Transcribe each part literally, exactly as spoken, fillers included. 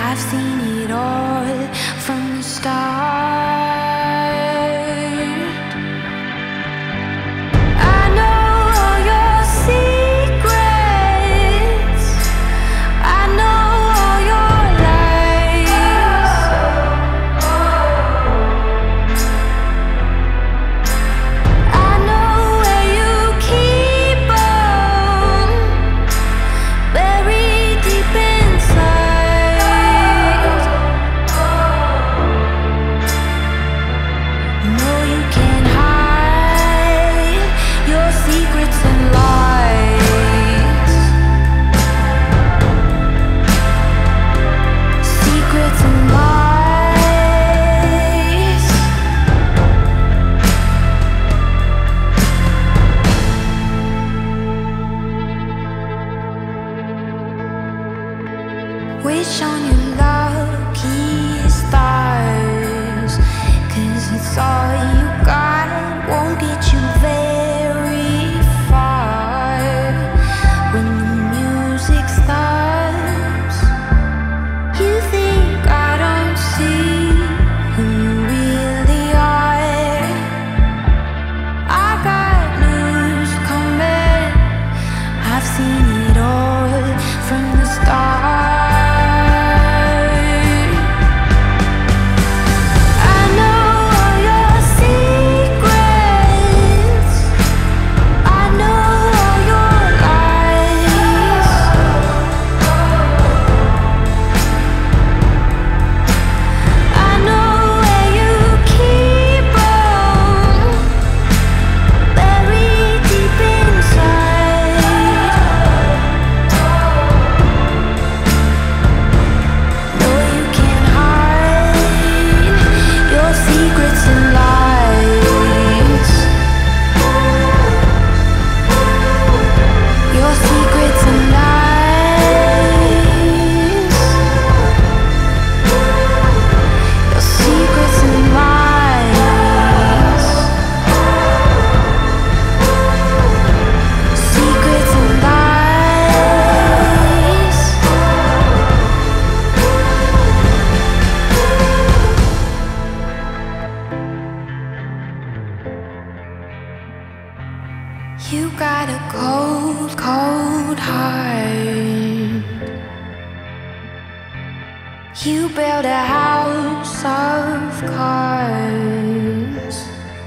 I've seen it all from the start. I know all your secrets. I know all your lies. I know where you keep 'em, buried deep inside. No, you can't hide your secrets and lies. Secrets and lies. Wish on your lucky stars, 'cause it's all you got, won't get you very far. When the music stops, you think I don't see who you really are. I got news coming, I've seen it all from the start. I know all your secrets. I know all your lies. I know where you keep 'em, buried deep inside. No, you can't hide your secrets and lies. Your secrets and lies. Your secrets and lies. Secrets and lies. You got a cold, cold heart. You built a house of cards.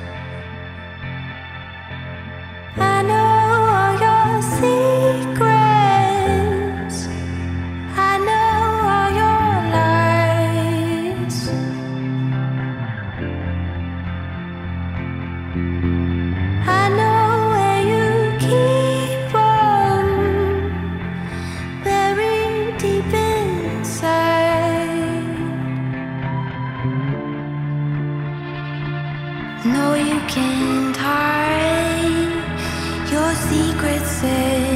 I know all your secrets. I know all your lies. I know where you keep 'em, buried deep inside. No, you can't hide your secrets.